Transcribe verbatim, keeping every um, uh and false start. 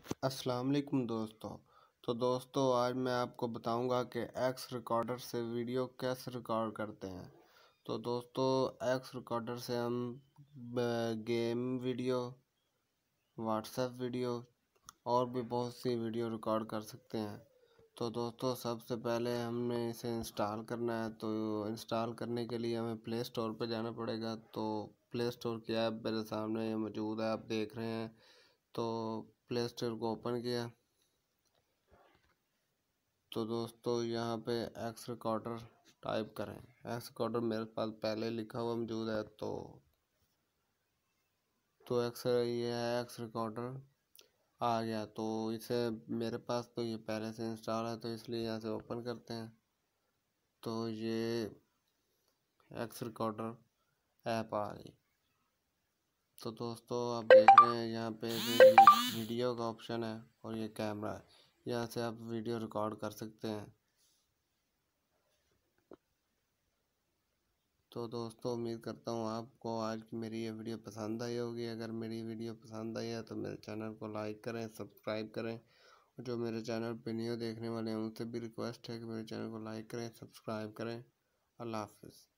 अस्सलाम वालेकुम दोस्तों। तो दोस्तों आज मैं आपको बताऊंगा कि एक्स रिकॉर्डर से वीडियो कैसे रिकॉर्ड करते हैं। तो दोस्तों एक्स रिकॉर्डर से हम गेम वीडियो, व्हाट्सएप वीडियो और भी बहुत सी वीडियो रिकॉर्ड कर सकते हैं। तो दोस्तों सबसे पहले हमने इसे इंस्टॉल करना है। तो इंस्टॉल करने के लिए हमें प्ले स्टोर पर जाना पड़ेगा। तो प्ले स्टोर की ऐप मेरे सामने मौजूद है, आप देख रहे हैं। तो प्ले स्टोर को ओपन किया तो दोस्तों यहाँ पे एक्स रिकॉर्डर टाइप करें। एक्स रिकॉर्डर मेरे पास पहले लिखा हुआ मौजूद है। तो तो एक्स ये है एक्स रिकॉर्डर आ गया। तो इसे मेरे पास तो ये पहले से इंस्टॉल है, तो इसलिए यहाँ से ओपन करते हैं। तो ये एक्स रिकॉर्डर ऐप आ गई। तो दोस्तों आप देख रहे हैं यहाँ पे वीडियो का ऑप्शन है और ये कैमरा है, यहाँ से आप वीडियो रिकॉर्ड कर सकते हैं। तो दोस्तों उम्मीद करता हूँ आपको आज की मेरी ये वीडियो पसंद आई होगी। अगर मेरी वीडियो पसंद आई है तो मेरे चैनल को लाइक करें, सब्सक्राइब करें। जो मेरे चैनल पे न्यू देखने वाले हैं उनसे भी रिक्वेस्ट है कि मेरे चैनल को लाइक करें, सब्सक्राइब करें। अल्लाह हाफिज़।